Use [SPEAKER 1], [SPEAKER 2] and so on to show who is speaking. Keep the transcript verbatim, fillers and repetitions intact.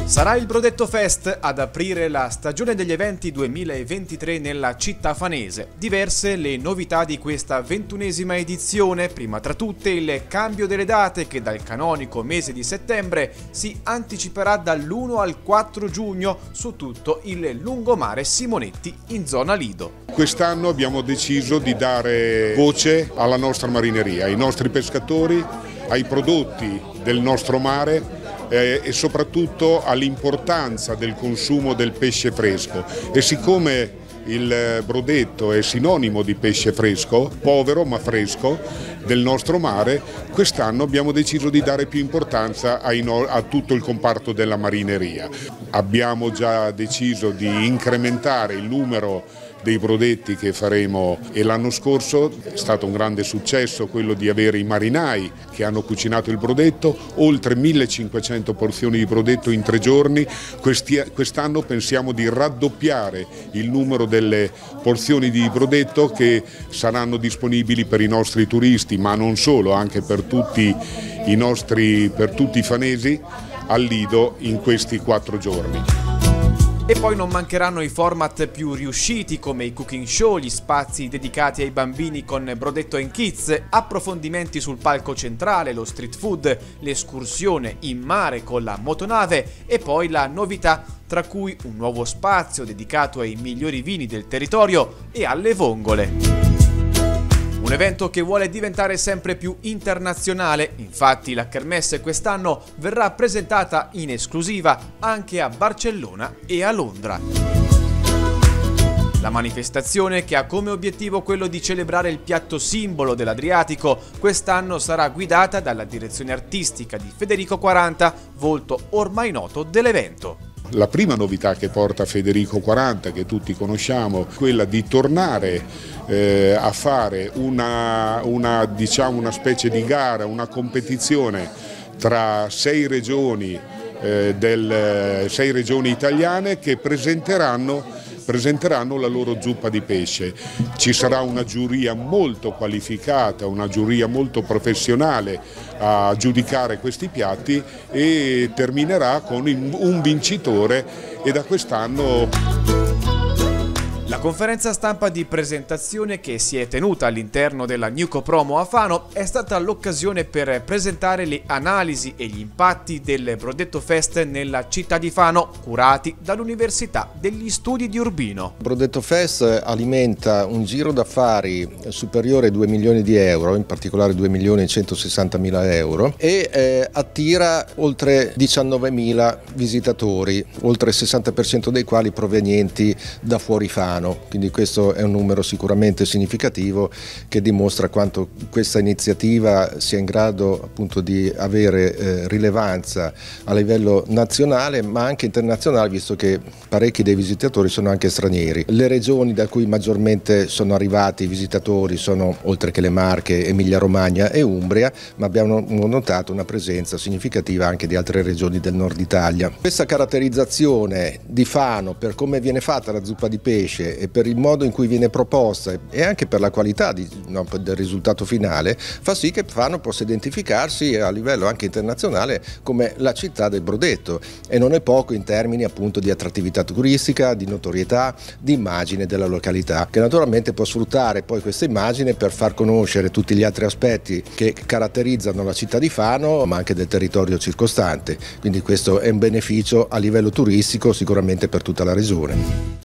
[SPEAKER 1] Sarà il Brodetto Fest ad aprire la stagione degli eventi duemilaventitré nella città fanese. Diverse le novità di questa ventunesima edizione, prima tra tutte il cambio delle date che dal canonico mese di settembre si anticiperà dall'primo al quattro giugno su tutto il lungomare Simonetti in zona Lido.
[SPEAKER 2] Quest'anno abbiamo deciso di dare voce alla nostra marineria, ai nostri pescatori, ai prodotti del nostro mare eh, e soprattutto all'importanza del consumo del pesce fresco. E siccome il Brodetto è sinonimo di pesce fresco, povero ma fresco, del nostro mare, quest'anno abbiamo deciso di dare più importanza ai no- a tutto il comparto della marineria. Abbiamo già deciso di incrementare il numero dei brodetti che faremo e l'anno scorso è stato un grande successo quello di avere i marinai che hanno cucinato il brodetto, oltre millecinquecento porzioni di brodetto in tre giorni. Questi, quest'anno pensiamo di raddoppiare il numero delle porzioni di brodetto che saranno disponibili per i nostri turisti, ma non solo, anche per tutti i nostri, per tutti i fanesi al Lido in questi quattro giorni.
[SPEAKER 1] E poi non mancheranno i format più riusciti come i cooking show, gli spazi dedicati ai bambini con Brodetto and Kids, approfondimenti sul palco centrale, lo street food, l'escursione in mare con la motonave e poi la novità tra cui un nuovo spazio dedicato ai migliori vini del territorio e alle vongole. Un evento che vuole diventare sempre più internazionale, infatti la Kermesse quest'anno verrà presentata in esclusiva anche a Barcellona e a Londra. La manifestazione, che ha come obiettivo quello di celebrare il piatto simbolo dell'Adriatico, quest'anno sarà guidata dalla direzione artistica di Federico quaranta, volto ormai noto dell'evento.
[SPEAKER 2] La prima novità che porta Federico quaranta, che tutti conosciamo, è quella di tornare eh, a fare una, una, diciamo, una specie di gara, una competizione tra sei regioni, eh, del, sei regioni italiane che presenteranno presenteranno la loro zuppa di pesce. Ci sarà una giuria molto qualificata, una giuria molto professionale a giudicare questi piatti e terminerà con un vincitore e da quest'anno.
[SPEAKER 1] La conferenza stampa di presentazione che si è tenuta all'interno della Newco Promo a Fano è stata l'occasione per presentare le analisi e gli impatti del Brodetto Fest nella città di Fano, curati dall'Università degli Studi di Urbino.
[SPEAKER 3] Brodetto Fest alimenta un giro d'affari superiore ai due milioni di euro, in particolare due milioni e centosessantamila euro, e eh, attira oltre diciannovemila visitatori, oltre il sessanta per cento dei quali provenienti da fuori Fano. Quindi questo è un numero sicuramente significativo che dimostra quanto questa iniziativa sia in grado appunto di avere eh, rilevanza a livello nazionale ma anche internazionale, visto che parecchi dei visitatori sono anche stranieri. Le regioni da cui maggiormente sono arrivati i visitatori sono, oltre che le Marche, Emilia Romagna e Umbria, ma abbiamo notato una presenza significativa anche di altre regioni del nord Italia. Questa caratterizzazione di Fano per come viene fatta la zuppa di pesce e per il modo in cui viene proposta e anche per la qualità di, no, del risultato finale fa sì che Fano possa identificarsi a livello anche internazionale come la città del Brodetto, e non è poco in termini appunto di attrattività turistica, di notorietà, di immagine della località, che naturalmente può sfruttare poi questa immagine per far conoscere tutti gli altri aspetti che caratterizzano la città di Fano ma anche del territorio circostante, quindi questo è un beneficio a livello turistico sicuramente per tutta la regione.